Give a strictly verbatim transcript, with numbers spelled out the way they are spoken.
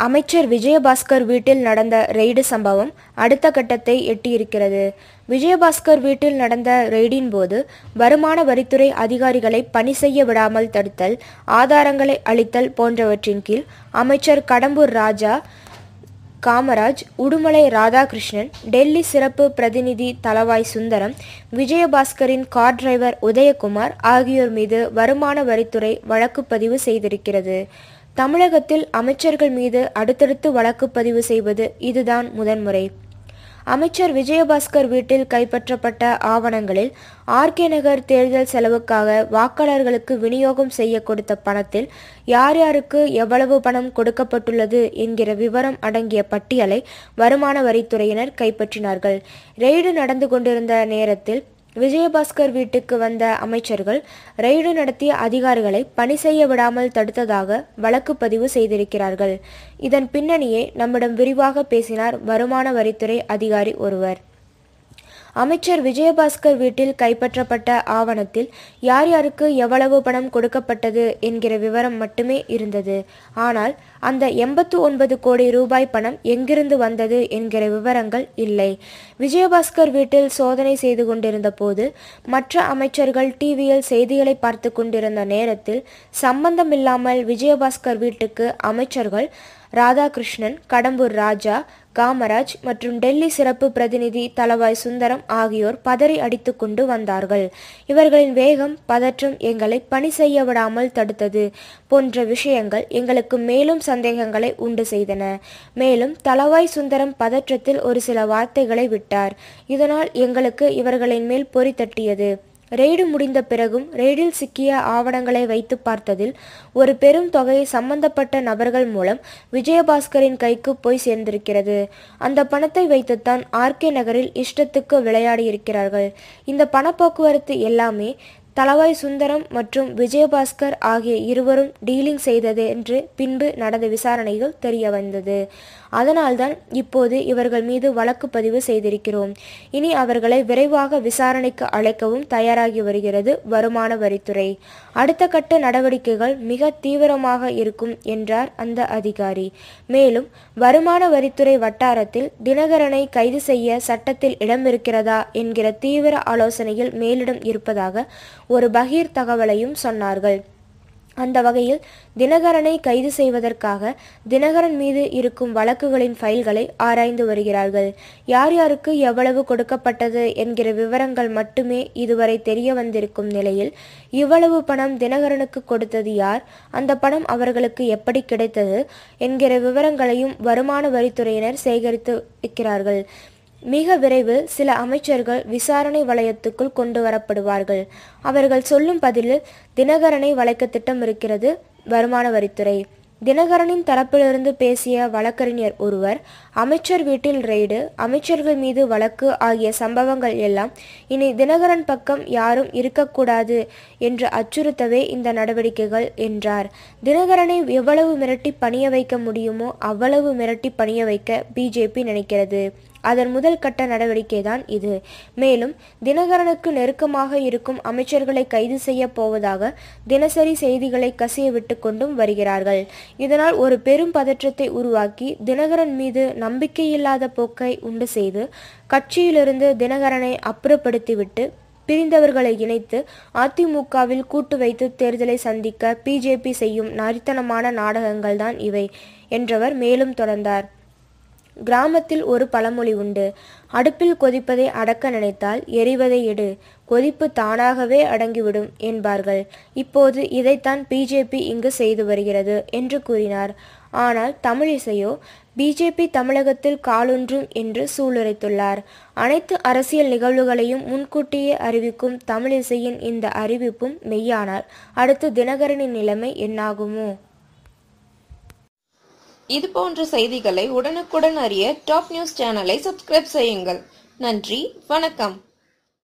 அமைச்சர் விஜயபாஸ்கர் வீட்டில் நடந்த ரெய்டு சம்பவம் அடுத்த கட்டத்தை எட்டியிருக்கிறது. விஜயபாஸ்கர் வீட்டில் நடந்த ரெய்டின் போது வருமான வரித்துறை அதிகாரிகளை பணி செய்ய விடாமல் தடுத்தல், ஆதாரங்களை அளித்தல் போன்றவற்றின் கீழ் அமைச்சர் கடம்பூர் ராஜா, காமராஜ், உடுமலை ராதாகிருஷ்ணன், டெல்லி சிறப்பு பிரதிநிதி தளவாய் சுந்தரம், விஜயபாஸ்கரின் கார் டிரைவர் உதயகுமார் ஆகியோர் மீது வருமான வரித்துறை வழக்கு பதிவு செய்திருக்கிறது. தமிழகத்தில் அமைச்சர்கள் மீது அடுத்தடுத்து வழக்கு பதிவு செய்வது இதுதான் முதன்முறை. அமைச்சர் விஜயபாஸ்கர் வீட்டில் கைப்பற்றப்பட்ட ஆவணங்களில் ஆர்கே நகர் தேர்தல் செலவுக்காக வாக்காளர்களுக்கு விநியோகம் செய்ய கொடுத்த பணத்தில் யார் யாருக்கு எவ்வளவு பணம் கொடுக்கப்பட்டுள்ளது என்கிற விவரம் அடங்கிய பட்டியலை வருமான வரித்துறையினர் கைப்பற்றினார்கள். ரெய்டு நடந்து கொண்டிருந்த நேரத்தில் விஜயபாஸ்கர் வீட்டுக்கு வந்த அமைச்சர்கள் ரெய்டு நடத்திய அதிகாரிகளை பணி செய்ய விடாமல் தடுத்ததாக வழக்கு பதிவு செய்திருக்கிறார்கள். இதன் பின்னணியை நம்மிடம் விரிவாக பேசினார் வருமான வரித்துறை அதிகாரி ஒருவர். அமைச்சர் விஜயபாஸ்கர் வீட்டில் கைப்பற்றப்பட்ட ஆவணத்தில் யார் யாருக்கு எவ்வளவு பணம் கொடுக்கப்பட்டது என்கிற விவரம் மட்டுமே இருந்தது. ஆனால் அந்த எண்பத்து ஒன்பது கோடி ரூபாய் பணம் எங்கிருந்து வந்தது என்கிற விவரங்கள் இல்லை. விஜயபாஸ்கர் வீட்டில் சோதனை செய்து கொண்டிருந்த போது மற்ற அமைச்சர்கள் டிவியில் செய்திகளை பார்த்து கொண்டிருந்த நேரத்தில் சம்பந்தமில்லாமல் விஜயபாஸ்கர் வீட்டுக்கு அமைச்சர்கள் ராதாகிருஷ்ணன், கடம்பூர் ராஜா, காமராஜ் மற்றும் டெல்லி சிறப்பு பிரதிநிதி தளவாய் சுந்தரம் ஆகியோர் பதறி அடித்து கொண்டு வந்தார்கள். இவர்களின் வேகம், பதற்றம் எங்களை பணி செய்ய விடாமல் தடுத்தது போன்ற விஷயங்கள் எங்களுக்கு மேலும் சந்தேகங்களை உண்டு செய்தன. மேலும் தளவாய் சுந்தரம் பதற்றத்தில் ஒரு சில வார்த்தைகளை விட்டார். இதனால் எங்களுக்கு இவர்களின் மேல் பொறி தட்டியது. ரெய்டு முடிந்த பிறகும் ரெய்டில் சிக்கிய ஆவணங்களை வைத்து பார்த்ததில் ஒரு பெரும் தொகை சம்பந்தப்பட்ட நபர்கள் மூலம் விஜயபாஸ்கரின் கைக்கு போய் சேர்ந்திருக்கிறது. அந்த பணத்தை வைத்துத்தான் ஆர்கே நகரில் இஷ்டத்துக்கு விளையாடியிருக்கிறார்கள். இந்த பணப்போக்குவரத்து எல்லாமே தளவாய் சுந்தரம் மற்றும் விஜயபாஸ்கர் ஆகிய இருவரும் டீலிங் செய்தது என்று பின்பு நடந்த விசாரணைகள் தெரிய வந்தது. அதனால்தான் இப்போது இவர்கள் மீது வழக்கு பதிவு செய்திருக்கிறோம். இனி அவர்களை விரைவாக விசாரணைக்கு அழைக்கவும் தயாராகி வருகிறது வருமான வரித்துறை. அடுத்த கட்ட நடவடிக்கைகள் மிக தீவிரமாக இருக்கும் என்றார் அந்த அதிகாரி. மேலும் வருமான வரித்துறை வட்டாரத்தில் தினகரனை கைது செய்ய சட்டத்தில் இடம் இருக்கிறதா என்கிற தீவிர ஆலோசனையில் மேலிடம் இருப்பதாக ஒரு பகீர் தகவலையும் சொன்னார்கள். அந்த வகையில் தினகரனை கைது செய்வதற்காக தினகரன் மீது இருக்கும் வழக்குகளின் ஃபைல்களை ஆராய்ந்து வருகிறார்கள். யார் யாருக்கு எவ்வளவு கொடுக்கப்பட்டது என்கிற விவரங்கள் மட்டுமே இதுவரை தெரிய வந்திருக்கும் நிலையில் இவ்வளவு பணம் தினகரனுக்கு கொடுத்தது யார், அந்த பணம் அவர்களுக்கு எப்படி கிடைத்தது என்கிற விவரங்களையும் வருமான வரித்துறையினர் சேகரித்து இருக்கிறார்கள். மிக விரைவில் சில அமைச்சர்கள் விசாரணை வளையத்துக்குள் கொண்டு வரப்படுவார்கள். அவர்கள் சொல்லும் பதிலில் தினகரனை வளைக்க திட்டம் இருக்கிறது வருமான வரித்துறை. தினகரனின் தரப்பிலிருந்து பேசிய வழக்கறிஞர் ஒருவர், அமைச்சர் வீட்டில் ரெய்டு, அமைச்சர்கள் மீது வழக்கு ஆகிய சம்பவங்கள் எல்லாம் இனி தினகரன் பக்கம் யாரும் இருக்கக்கூடாது என்று அச்சுறுத்தவே இந்த நடவடிக்கைகள் என்றார். தினகரனை எவ்வளவு மிரட்டி பணிய வைக்க முடியுமோ அவ்வளவு மிரட்டி பணிய வைக்க பிஜேபி நினைக்கிறது. அதன் முதல் கட்ட நடவடிக்கை தான் இது. மேலும் தினகரனுக்கு நெருக்கமாக இருக்கும் அமைச்சர்களை கைது செய்ய போவதாக தினசரி செய்திகளை கசிய விட்டு கொண்டும் வருகிறார்கள். இதனால் ஒரு பெரும் பதற்றத்தை உருவாக்கி தினகரன் மீது நம்பிக்கையில்லாத போக்கை உண்டு செய்து கட்சியிலிருந்து தினகரனை அப்புறப்படுத்திவிட்டு பிரிந்தவர்களை இணைத்து அதிமுகவில் கூட்டு வைத்து தேர்தலை சந்திக்க பிஜேபி செய்யும் நரித்தனமான நாடகங்கள் தான் இவை என்றவர் மேலும் தொடர்ந்தார். கிராமத்தில் ஒரு பழமொழி உண்டு, அடுப்பில் கொதிப்பதை அடக்க நினைத்தால் எரிவதை எடு, கொதிப்பு தானாகவே அடங்கிவிடும் என்பார்கள். இப்போது இதைத்தான் பிஜேபி இங்கு செய்து வருகிறது என்று கூறினார். ஆனால் தமிழிசையோ பிஜேபி தமிழகத்தில் காலொன்றும் என்று சூளுரைத்துள்ளார். அனைத்து அரசியல் நிகழ்வுகளையும் முன்கூட்டியே அறிவிக்கும் தமிழிசையின் இந்த அறிவிப்பும் மெய்யானால் அடுத்து தினகரனின் நிலைமை என்னாகுமோ? இது போன்ற செய்திகளை உடனுக்குடன் அறிய டாப் நியூஸ் சேனலை சப்ஸ்கிரைப் செய்யுங்கள். நன்றி, வணக்கம்.